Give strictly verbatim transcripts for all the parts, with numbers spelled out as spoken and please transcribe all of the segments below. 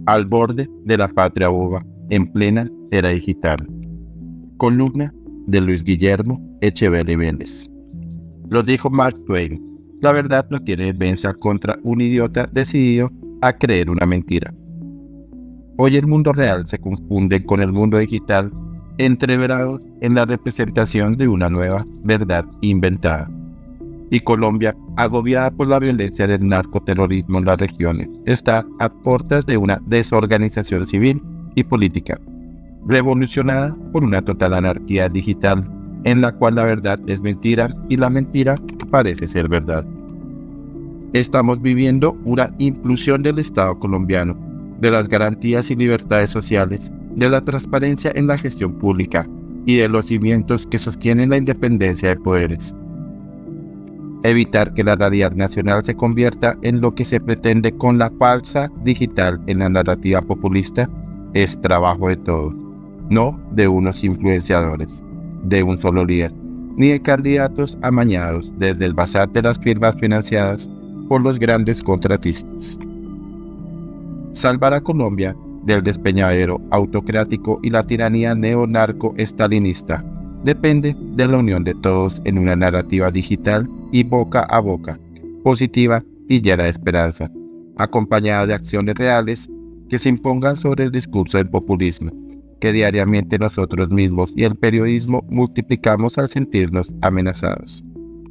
al borde de la patria boba en plena era digital. Columna de Luis Guillermo Echeverri Vélez. Lo dijo Mark Twain: la verdad no tiene defensa contra un idiota decidido a creer una mentira. Hoy el mundo real se confunde con el mundo digital, entreverados en la representación de una nueva verdad inventada. Y Colombia, agobiada por la violencia del narcoterrorismo en las regiones, está a puertas de una desorganización civil y política, revolucionada por una total anarquía digital, en la cual la verdad es mentira y la mentira parece ser verdad. Estamos viviendo una implosión del Estado colombiano, de las garantías y libertades sociales, de la transparencia en la gestión pública y de los cimientos que sostienen la independencia de poderes. Evitar que la realidad nacional se convierta en lo que se pretende con la falsa digital en la narrativa populista es trabajo de todos, no de unos influenciadores, de un solo líder, ni de candidatos amañados desde el bazar de las firmas financiadas por los grandes contratistas. Salvar a Colombia del despeñadero autocrático y la tiranía neonarco-estalinista depende de la unión de todos en una narrativa digital y boca a boca, positiva y llena de esperanza, acompañada de acciones reales que se impongan sobre el discurso del populismo, que diariamente nosotros mismos y el periodismo multiplicamos al sentirnos amenazados.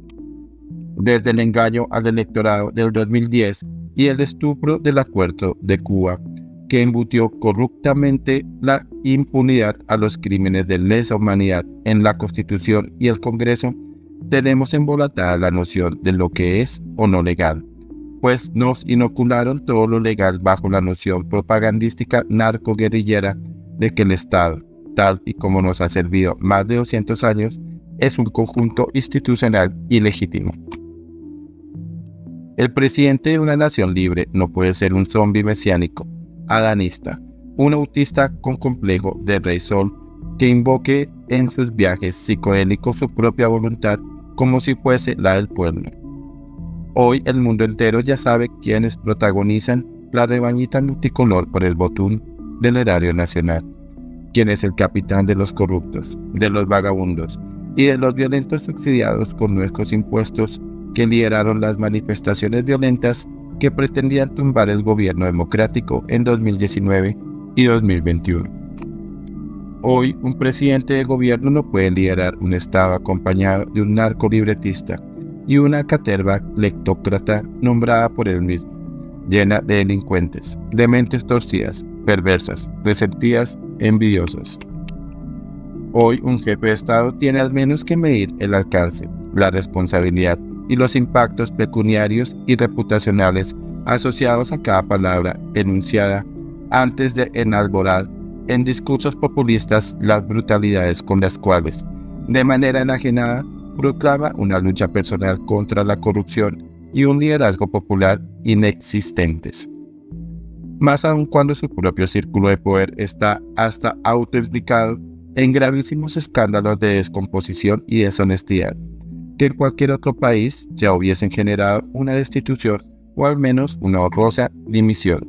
Desde el engaño al electorado del dos mil diez y el estupro del acuerdo de Cuba, que embutió corruptamente la impunidad a los crímenes de lesa humanidad en la Constitución y el Congreso, tenemos embolatada la noción de lo que es o no legal, pues nos inocularon todo lo legal bajo la noción propagandística narco-guerrillera de que el Estado, tal y como nos ha servido más de doscientos años, es un conjunto institucional ilegítimo. El presidente de una nación libre no puede ser un zombi mesiánico, adanista, un autista con complejo de Rey Sol que invoque en sus viajes psicodélicos su propia voluntad como si fuese la del pueblo. Hoy el mundo entero ya sabe quiénes protagonizan la rebañita multicolor por el botún del erario nacional, quién es el capitán de los corruptos, de los vagabundos y de los violentos subsidiados con nuestros impuestos que lideraron las manifestaciones violentas que pretendían tumbar el gobierno democrático en dos mil diecinueve y dos mil veintiuno. Hoy, un presidente de gobierno no puede liderar un Estado acompañado de un narcolibretista y una caterva lectócrata nombrada por él mismo, llena de delincuentes, de mentes torcidas, perversas, resentidas, envidiosas. Hoy, un jefe de Estado tiene al menos que medir el alcance, la responsabilidad y los impactos pecuniarios y reputacionales asociados a cada palabra enunciada antes de enalborar en discursos populistas las brutalidades con las cuales, de manera enajenada, proclama una lucha personal contra la corrupción y un liderazgo popular inexistentes. Más aún cuando su propio círculo de poder está hasta autoimplicado en gravísimos escándalos de descomposición y deshonestidad, que en cualquier otro país ya hubiesen generado una destitución o al menos una honrosa dimisión.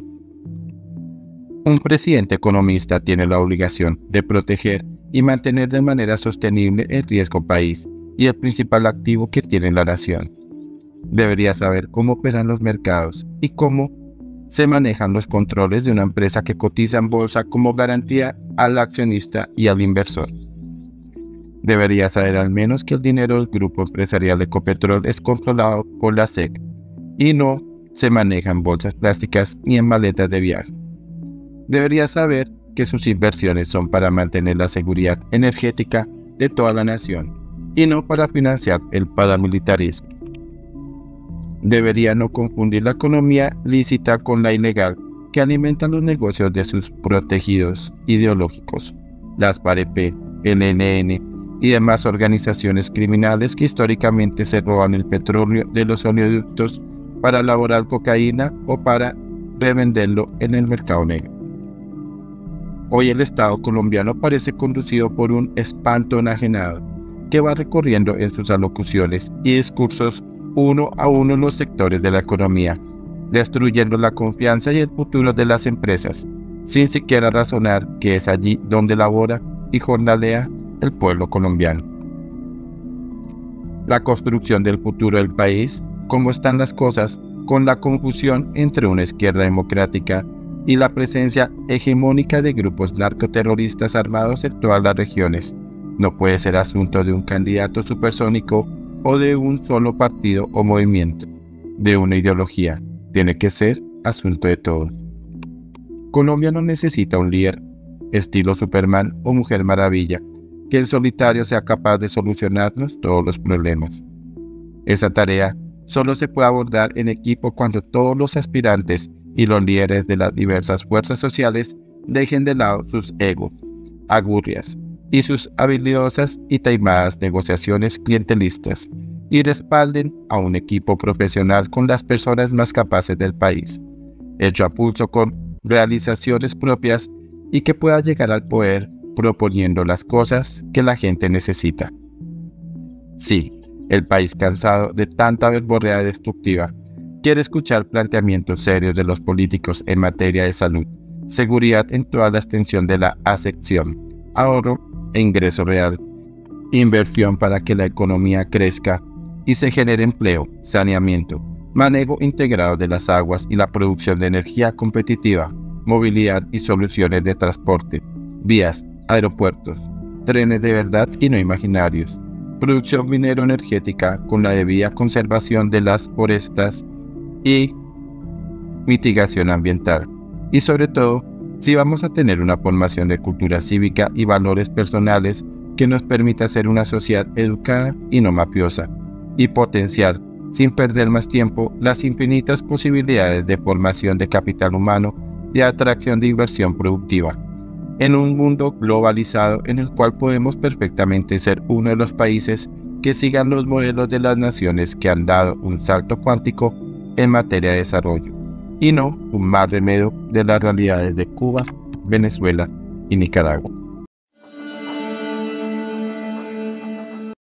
Un presidente economista tiene la obligación de proteger y mantener de manera sostenible el riesgo país y el principal activo que tiene la nación. Debería saber cómo operan los mercados y cómo se manejan los controles de una empresa que cotiza en bolsa como garantía al accionista y al inversor. Debería saber al menos que el dinero del grupo empresarial Ecopetrol es controlado por la S E C y no se maneja en bolsas plásticas ni en maletas de viaje. Debería saber que sus inversiones son para mantener la seguridad energética de toda la nación y no para financiar el paramilitarismo. Debería no confundir la economía lícita con la ilegal que alimenta los negocios de sus protegidos ideológicos, las P A R E P, el E L N y demás organizaciones criminales que históricamente se roban el petróleo de los oleoductos para elaborar cocaína o para revenderlo en el mercado negro. Hoy el Estado colombiano parece conducido por un espanto enajenado que va recorriendo en sus alocuciones y discursos uno a uno los sectores de la economía, destruyendo la confianza y el futuro de las empresas sin siquiera razonar que es allí donde labora y jornalea el pueblo colombiano. La construcción del futuro del país, cómo están las cosas, con la confusión entre una izquierda democrática y la presencia hegemónica de grupos narcoterroristas armados en todas las regiones, no puede ser asunto de un candidato supersónico o de un solo partido o movimiento, de una ideología. Tiene que ser asunto de todos. Colombia no necesita un líder, estilo Superman o Mujer Maravilla, que en solitario sea capaz de solucionarnos todos los problemas. Esa tarea solo se puede abordar en equipo cuando todos los aspirantes y los líderes de las diversas fuerzas sociales dejen de lado sus egos, agurrias y sus habilidosas y taimadas negociaciones clientelistas y respalden a un equipo profesional con las personas más capaces del país, hecho a pulso con realizaciones propias y que pueda llegar al poder proponiendo las cosas que la gente necesita. Sí, el país, cansado de tanta verborrea destructiva, quiere escuchar planteamientos serios de los políticos en materia de salud, seguridad en toda la extensión de la acepción, ahorro e ingreso real, inversión para que la economía crezca y se genere empleo, saneamiento, manejo integrado de las aguas y la producción de energía competitiva, movilidad y soluciones de transporte, vías, aeropuertos, trenes de verdad y no imaginarios, producción minero-energética con la debida conservación de las forestas y mitigación ambiental. Y sobre todo, si vamos a tener una formación de cultura cívica y valores personales que nos permita ser una sociedad educada y no mafiosa, y potenciar, sin perder más tiempo, las infinitas posibilidades de formación de capital humano y atracción de inversión productiva, en un mundo globalizado en el cual podemos perfectamente ser uno de los países que sigan los modelos de las naciones que han dado un salto cuántico en materia de desarrollo, y no un mal remedio de las realidades de Cuba, Venezuela y Nicaragua.